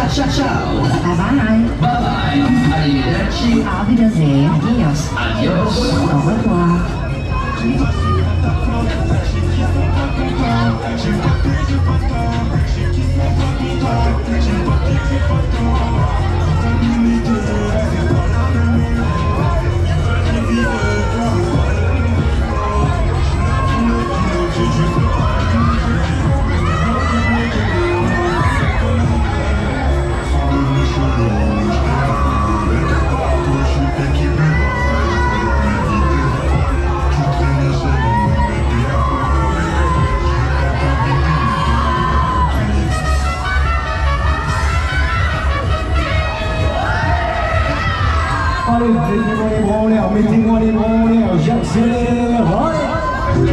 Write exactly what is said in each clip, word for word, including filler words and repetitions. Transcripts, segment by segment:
ciao ciao ciao. Bye bye. Bye bye. Arrivederci. Auf Wiedersehen. Adios. Adios. Au revoir. Allez, mettez-moi les branleurs, mettez-moi les branleurs, j'accélère, allez.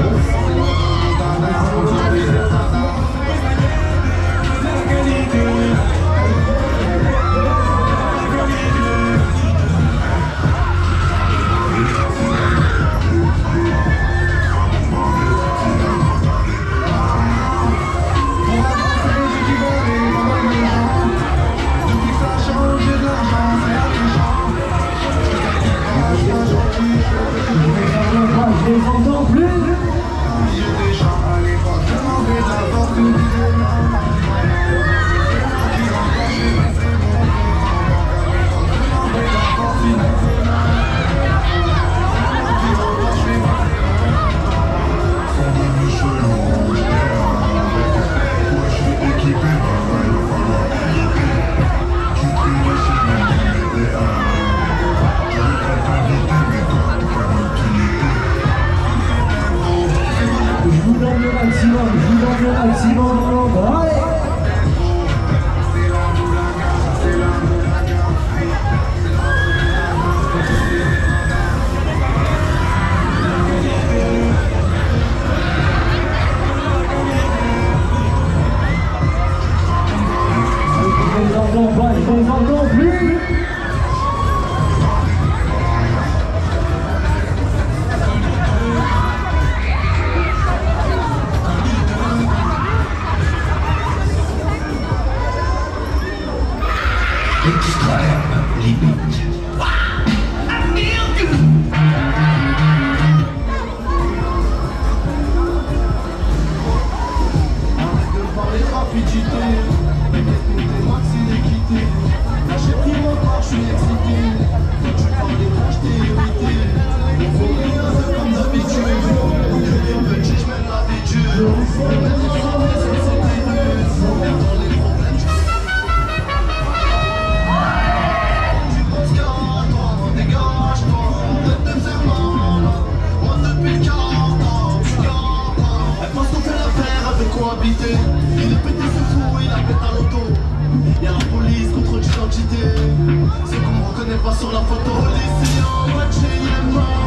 Je les entends plus. Je vous donne le maximum, je vous donne le maximum, allez. Je les entends pas, je les entends plus. Extrême limite. Il est pété ce fou, il a pété un loto. Y'a la police, contrôle d'identité. C'est qu'on me reconnaît pas sur la photo. Lycéen, moitié, il est mort.